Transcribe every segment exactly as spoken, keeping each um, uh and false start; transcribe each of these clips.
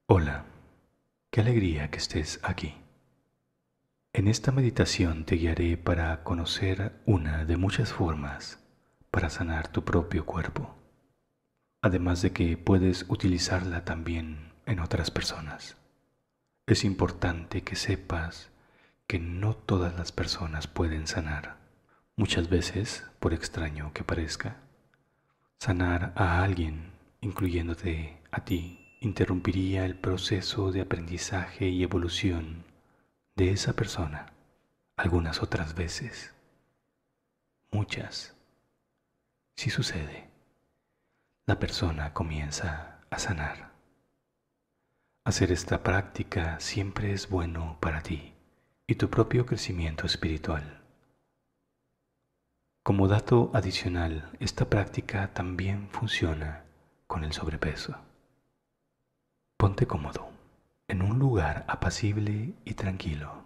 Hola, qué alegría que estés aquí. En esta meditación te guiaré para conocer una de muchas formas para sanar tu propio cuerpo, además de que puedes utilizarla también en otras personas. Es importante que sepas que no todas las personas pueden sanar. Muchas veces, por extraño que parezca, sanar a alguien, incluyéndote a ti, interrumpiría el proceso de aprendizaje y evolución de esa persona. Algunas otras veces, muchas, sí sucede, la persona comienza a sanar. Hacer esta práctica siempre es bueno para ti y tu propio crecimiento espiritual. Como dato adicional, esta práctica también funciona con el sobrepeso. Ponte cómodo, en un lugar apacible y tranquilo.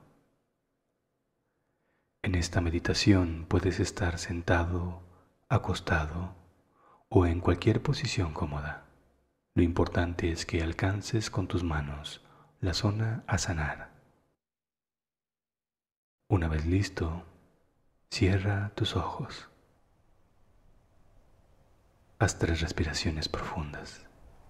En esta meditación puedes estar sentado, acostado o en cualquier posición cómoda. Lo importante es que alcances con tus manos la zona a sanar. Una vez listo, cierra tus ojos. Haz tres respiraciones profundas.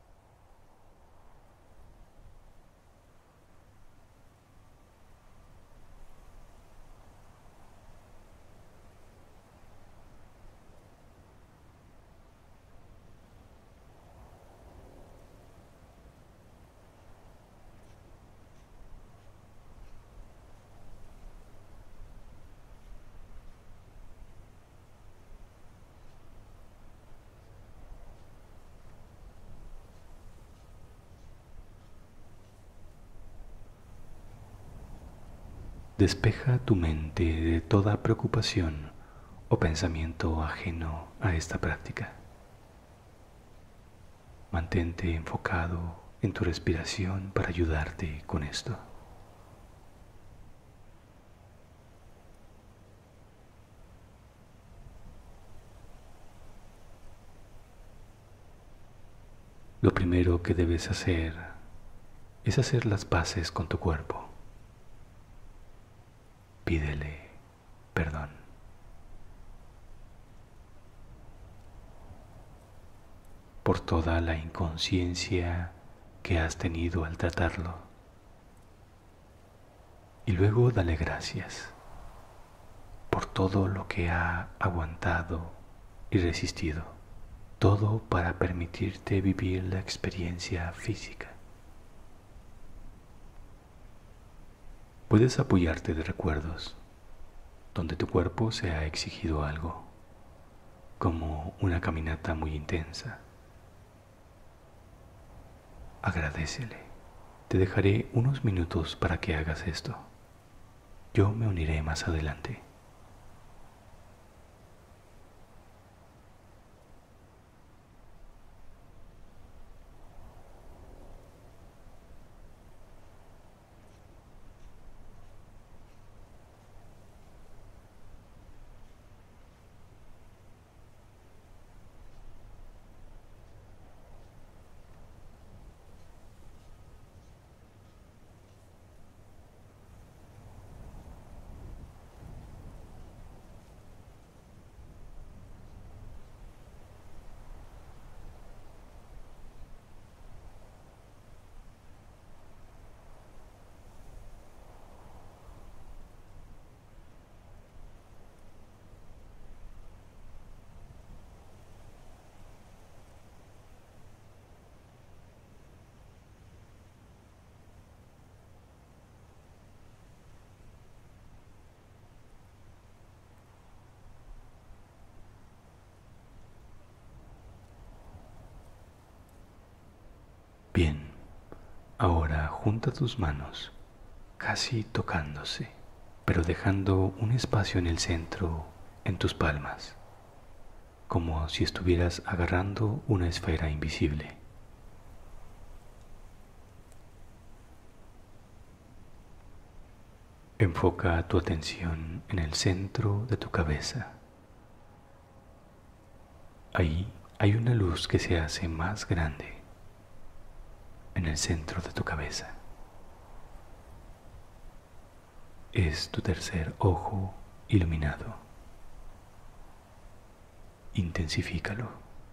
Despeja tu mente de toda preocupación o pensamiento ajeno a esta práctica. Mantente enfocado en tu respiración para ayudarte con esto. Lo primero que debes hacer es hacer las paces con tu cuerpo. Pídele perdón. Por toda la inconsciencia que has tenido al tratarlo. Y luego dale gracias por todo lo que ha aguantado y resistido. Todo para permitirte vivir la experiencia física. Puedes apoyarte de recuerdos donde tu cuerpo se ha exigido algo, como una caminata muy intensa. Agradécele. Te dejaré unos minutos para que hagas esto. Yo me uniré más adelante. Bien, ahora junta tus manos, casi tocándose, pero dejando un espacio en el centro, en tus palmas, como si estuvieras agarrando una esfera invisible. Enfoca tu atención en el centro de tu cabeza. Ahí hay una luz que se hace más grande. en el centro de tu cabeza. Es tu tercer ojo iluminado. Intensifícalo.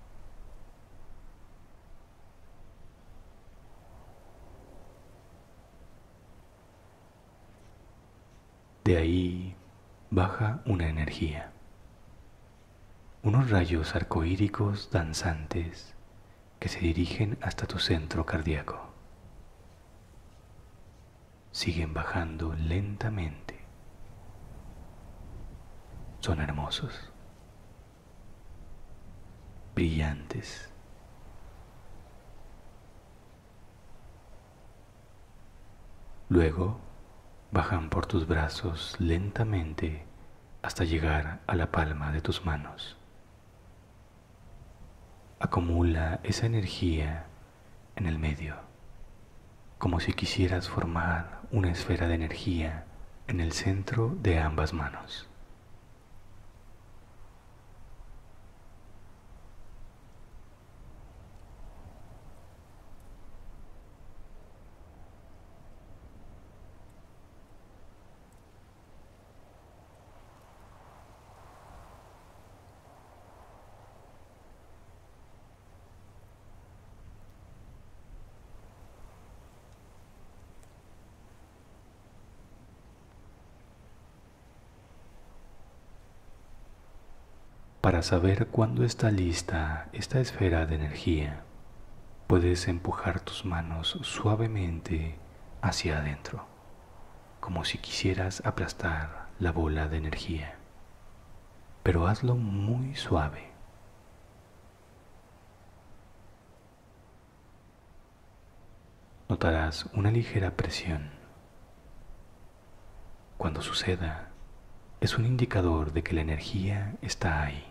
De ahí baja una energía, unos rayos arcoíricos danzantes que se dirigen hasta tu centro cardíaco. Siguen bajando lentamente. Son hermosos, brillantes. Luego bajan por tus brazos lentamente hasta llegar a la palma de tus manos. Acumula esa energía en el medio, como si quisieras formar una esfera de energía en el centro de ambas manos. Para saber cuándo está lista esta esfera de energía, puedes empujar tus manos suavemente hacia adentro, como si quisieras aplastar la bola de energía, pero hazlo muy suave. Notarás una ligera presión. Cuando suceda, es un indicador de que la energía está ahí.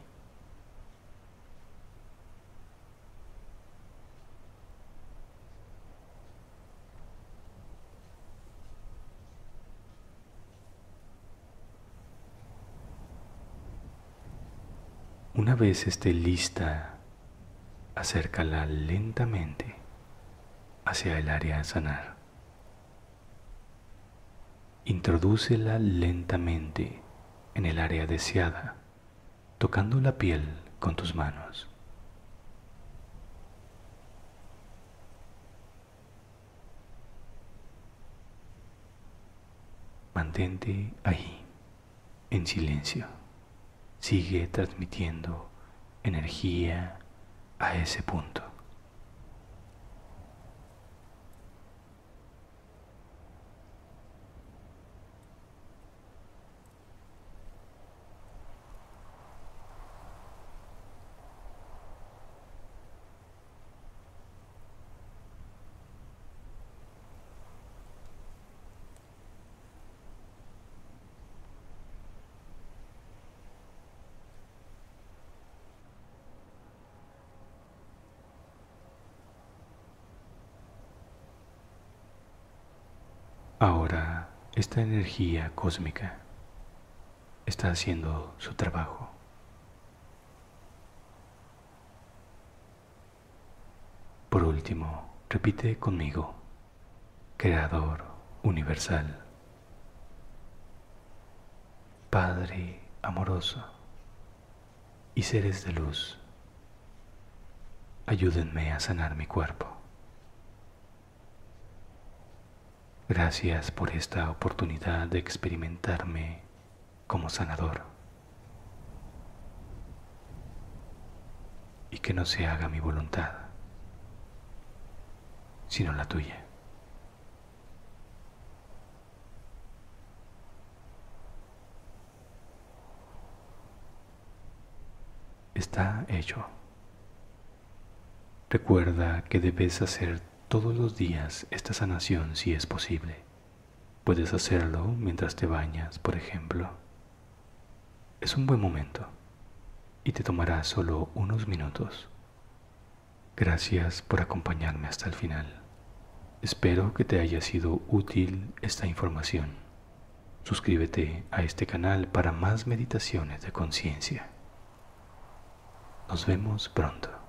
Una vez esté lista, acércala lentamente hacia el área a sanar. Introdúcela lentamente en el área deseada, tocando la piel con tus manos. Mantente ahí, en silencio. Sigue transmitiendo energía a ese punto. Ahora, esta energía cósmica está haciendo su trabajo. Por último, repite conmigo: Creador universal, Padre amoroso y seres de luz, ayúdenme a sanar mi cuerpo. Gracias por esta oportunidad de experimentarme como sanador. Y que no se haga mi voluntad, sino la tuya. Está hecho. Recuerda que debes hacer todos los días esta sanación si es posible. Puedes hacerlo mientras te bañas, por ejemplo. Es un buen momento y te tomará solo unos minutos. Gracias por acompañarme hasta el final. Espero que te haya sido útil esta información. Suscríbete a este canal para más meditaciones de conciencia. Nos vemos pronto.